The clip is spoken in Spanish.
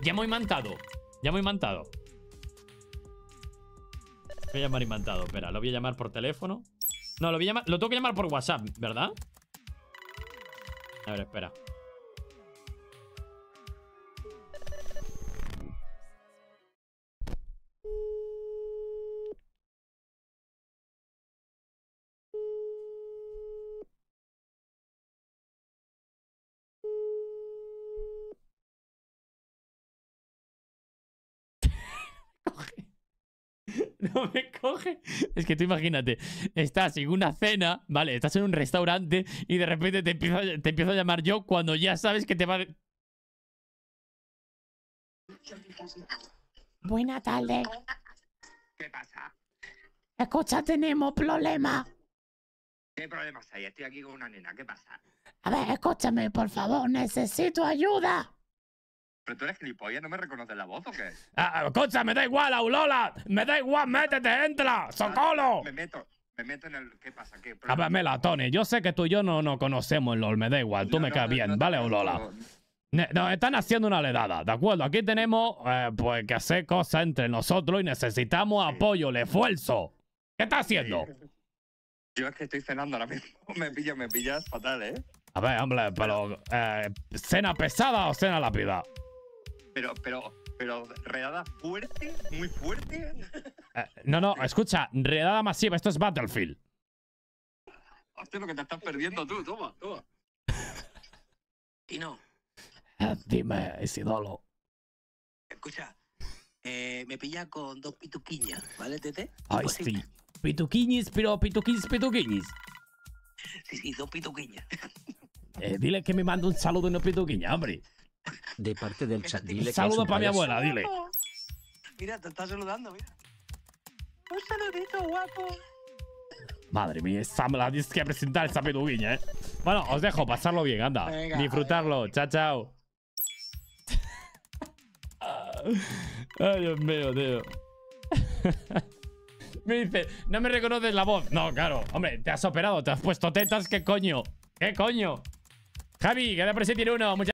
Ya me he imantado. Ya me he imantado. Voy a llamar imantado. Espera, lo voy a llamar por teléfono. No, lo tengo que llamar por WhatsApp, ¿verdad? A ver, espera. No me coge. Es que tú imagínate, estás en una cena, ¿vale? Estás en un restaurante y de repente te empiezo a llamar yo cuando ya sabes que te va a... Buena tarde. ¿Qué pasa? Escucha, tenemos problemas. ¿Qué problemas hay? Estoy aquí con una nena. ¿Qué pasa? A ver, escúchame, por favor, necesito ayuda. ¿Pero tú eres gilipollas? ¿No me reconoces la voz o qué? Escucha, me da igual, Aulola. Me da igual, métete, entra. ¡Socorro! Me meto en el... ¿Qué pasa? ¿Qué A problema? ver, Mela, Tony, yo sé que tú y yo no conocemos el LOL, me da igual, tú me caes bien, ¿vale, Aulola? Nos están haciendo una ledada, ¿de acuerdo? Aquí tenemos, pues, que hacer cosas entre nosotros y necesitamos apoyo, el esfuerzo. ¿Qué estás haciendo? Yo es que estoy cenando ahora mismo. Me pillas fatal, ¿eh? A ver, hombre, pero... ¿cena pesada o cena lápida? Pero, redada fuerte, muy fuerte. No, escucha, redada masiva, esto es Battlefield. Hostia, lo que te estás perdiendo tú, toma. Y no, Dime, Isidolo. escucha, me pilla con 2 pituquiñas, ¿vale, Tete? Ay, Pues sí. Pituquiñis, pero pituquiñis. Sí, 2 pituquiñas. Dile que me mande un saludo y no pituquiña, hombre. De parte del chat, dile Un que saludo es un para mi payaso. abuela, dile. Mira, te está saludando, mira. Un saludito, guapo. Madre mía, esa me la tienes que presentar esa pituquiña, ¿eh? Bueno, os dejo, pasarlo bien, anda. Venga, disfrutarlo. Chao, chao. Ay, Dios mío, tío. Me dice, no me reconoces la voz. No, claro. Hombre, te has operado, te has puesto tetas. ¿Qué coño? ¿Qué coño? Javi, que de por ese tiene uno. Muchas